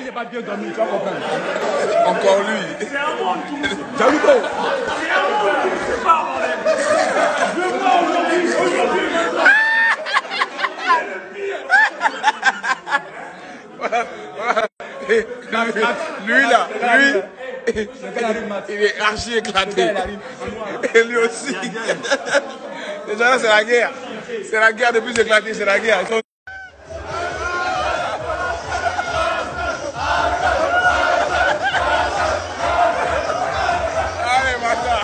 n'ai pas bien dormi, tu vas comprendre. Encore lui. C'est un bon tour. Jaluto. C'est un bon tour. C'est pas un problème. Je vois aujourd'hui. Lui là, il est archi éclaté. Et lui aussi. Déjà là, c'est la guerre. C'est la guerre de plus éclatée, c'est la guerre. Allez, maintenant.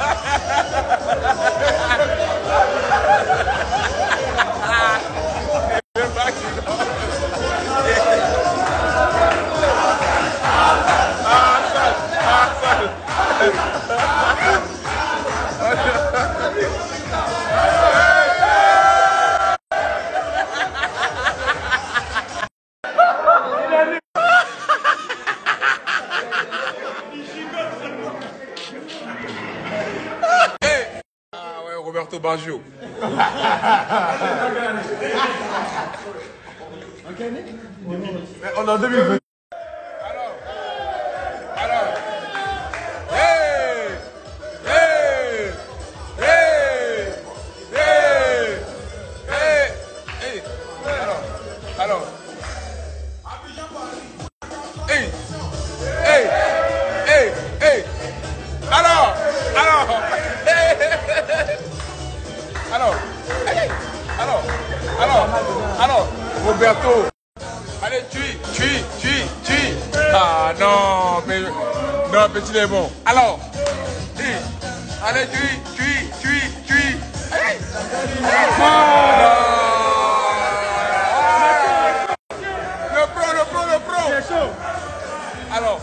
Roberto Baggio. On est en 2020. Alors. Hey! Hey! Hey! Hey! Hey! Hey! Alors. Hey! Hey! Hey! Hey! Alors. Alors, Roberto. Allez, tue. Ah non, mais non, petit il est bon. Alors, allez, tue. Allez. Le pro. C'est chaud. Alors.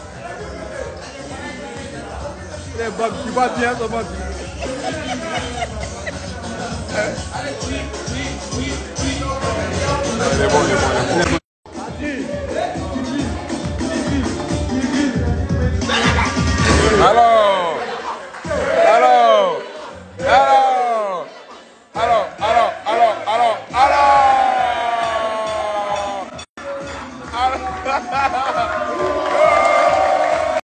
Tu vas bien, ça va bien. Il est bon. Alors.